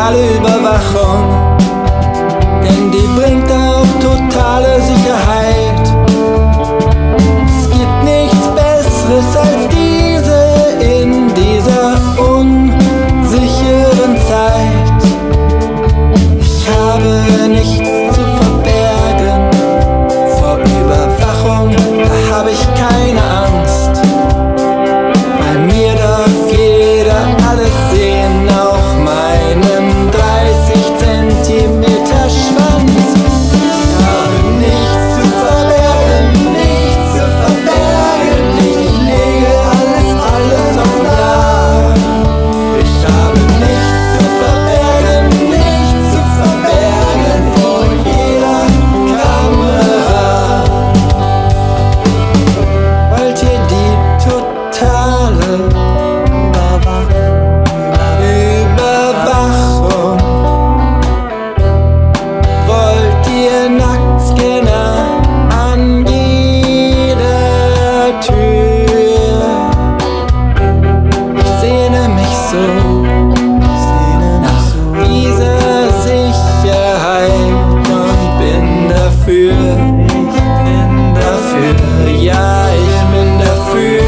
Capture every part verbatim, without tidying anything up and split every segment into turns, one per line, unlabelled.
totale Überwachung, denn die bringt auch totale Sicherheit. Es gibt nichts Besseres als diese in dieser unsicheren Zeit. Ich habe nichts zu verbergen vor Überwachung, da habe ich keine Angst. Bei mir darf jeder alles sehen, auch meinen dreißig Zentimeter Schwanz. Ich habe nichts zu verbergen, nichts zu verbergen. Ich lege alles, alles auf klar. Ich habe nichts zu verbergen, nichts zu verbergen vor jeder Kamera. Wollt ihr die totale Überwachung? Wollt ihr Nacktscanner an jeder Tür? Ich sehne mich so nach dieser Sicherheit und bin dafür, ich bin dafür, ja, ich bin dafür.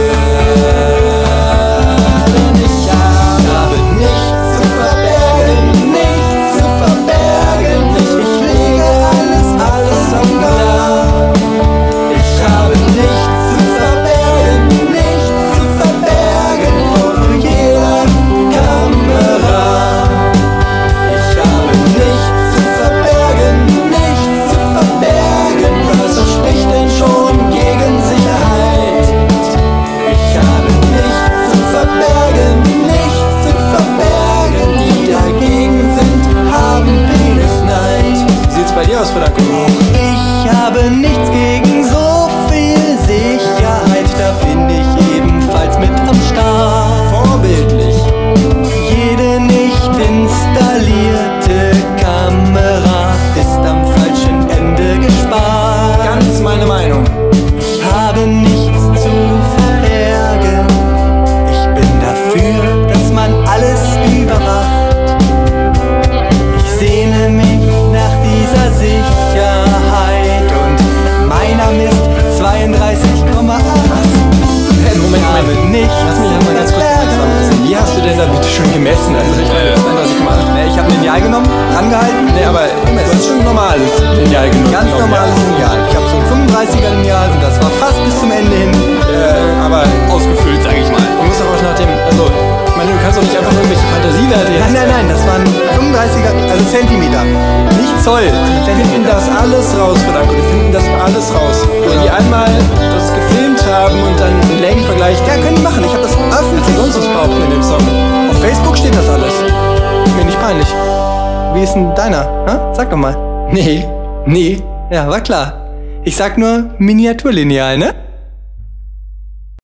Denn ich habe nichts zu verbergen, nichts zu verbergen. Ich, ich lege alles, alles auf klar. Ich habe nichts zu verbergen, nichts zu verbergen vor jeder Kamera. Ich habe nichts zu verbergen, nichts zu verbergen. Was spricht denn schon gegen Sicherheit? Ich habe nichts zu verbergen, nichts zu verbergen. Die dagegen sind, haben Penisneid. Wie sieht's bei dir aus, Franco?
Ich habe nichts gegen so viel Sicherheit, da bin ich ebenfalls mit am Start.
Vorbildlich.
Jede nicht installierte Kamera ist am falschen Ende gespart.
Ganz meine Meinung.
Ich habe nichts zu verbergen. Ich bin dafür, dass man alles überwacht. Ich sehne mich nach dieser Sicherheit und meiner misst zweiunddreißig Komma acht.
Hey, Moment,
Ich habe
Moment.
nichts
Lass mich
zu
einmal ganz kurz
verbergen.
zusammenfassen. Wie hast du denn da bitte schon gemessen? Also ich meine, zweiunddreißig Komma acht.
Nee, ich habe ein Lineal genommen, angehalten.
Nee, aber du hast schon ein normales Lineal genommen.
Ganz normales Lineal. Ich habe so ein fünfunddreißiger Lineal und das war fast bis zum Ende hin
Äh, aber
ausgefüllt, sag ich mal.
du musst aber auch nach dem, also, ich meine, du kannst doch nicht einfach irgendwelche Fantasiewerte jetzt.
Nein, nein, nein, das waren fünfunddreißiger, also Zentimeter, nicht Zoll.
Die finden das alles raus, Franco, die finden das alles raus. Wenn die einmal das gefilmt haben und dann einen Längenvergleich,
Ja, können die machen. Ich habe das
was
öffentlich.
sie sonst was behaupten in dem Song.
Auf Facebook steht das alles. Mir nicht peinlich. Wie ist denn deiner? Hä? Sag doch mal.
Nee, nee.
Ja, war klar. Ich sag nur Miniaturlineal, ne?